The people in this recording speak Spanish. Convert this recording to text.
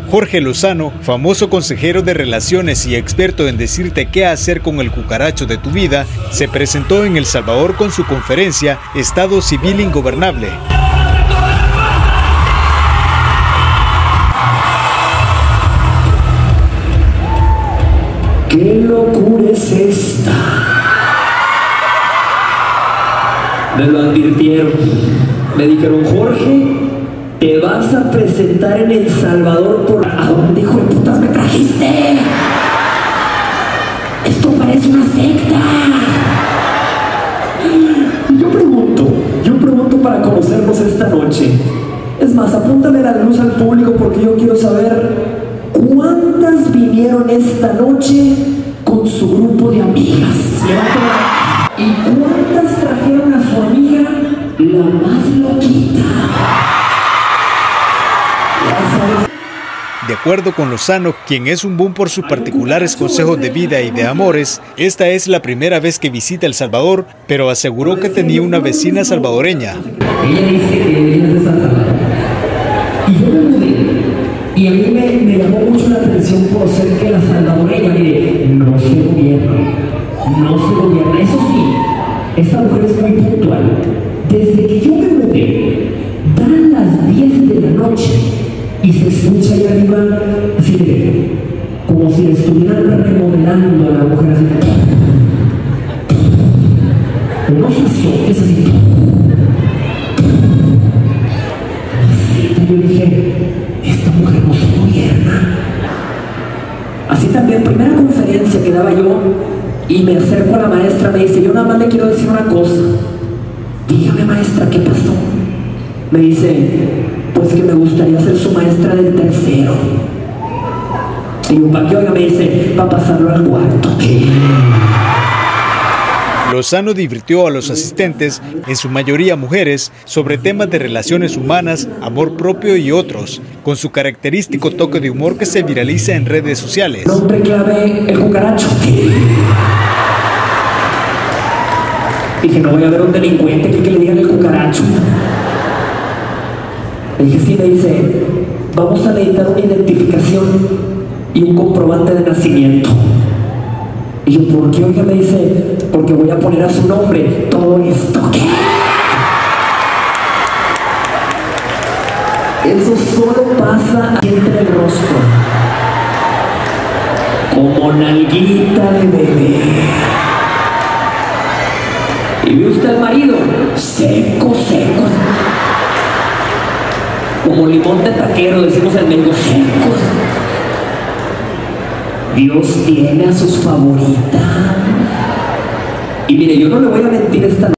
Jorge Lozano, famoso consejero de relaciones y experto en decirte qué hacer con el cucaracho de tu vida, se presentó en El Salvador con su conferencia Estado Civil Ingobernable. ¿Qué locura es esta? Me lo advirtieron. Me dijeron, Jorge, te vas a presentar en El Salvador por... ¿A dónde, hijo de putas, me trajiste? Esto parece una secta. Yo pregunto para conocernos esta noche. Es más, apúntale la luz al público porque yo quiero saber cuántas vinieron esta noche con su grupo de amigas. ¿Y cuántas trajeron a su amiga la más loquita? De acuerdo con Lozano, quien es un boom por sus particulares consejos de vida y de amores, esta es la primera vez que visita El Salvador, pero aseguró que tenía una vecina salvadoreña. Ella dice que ella es de San Salvador. Y yo me mudé. Y a mí me llamó mucho la atención por ser que la salvadoreña, mire, no se gobierna. Eso sí, esta mujer es muy puntual. Desde que yo me mudé, dan las 10 de la noche y se escucha ahí arriba, así de, como si le estuvieran remodelando a la mujer así. Unos azotes así. Yo dije, esta mujer no se gobierna. Así también, primera conferencia que daba yo y me acerco a la maestra, me dice, yo nada más le quiero decir una cosa. Dígame, maestra, ¿qué pasó? Me dice, pues que me gustaría ser su maestra del tercero. Y yo, ¿para qué? Oiga, me dice, para pasarlo al cuarto. Lozano divirtió a los asistentes, en su mayoría mujeres, sobre temas de relaciones humanas, amor propio y otros, con su característico toque de humor que se viraliza en redes sociales. Nombre clave, el cucaracho. Dije, no voy a ver un delincuente que le digan el cucaracho. Le dije, sí, me dice, vamos a necesitar una identificación y un comprobante de nacimiento. Y yo, ¿por qué? Oiga, me dice, porque voy a poner a su nombre todo esto. ¿Qué? Eso solo pasa aquí entre el rostro. Como nalguita de bebé. Y ve usted al marido, seco. Como limón de taquero, decimos en México, secos. Dios tiene a sus favoritas. Y mire, yo no le voy a mentir esta noche.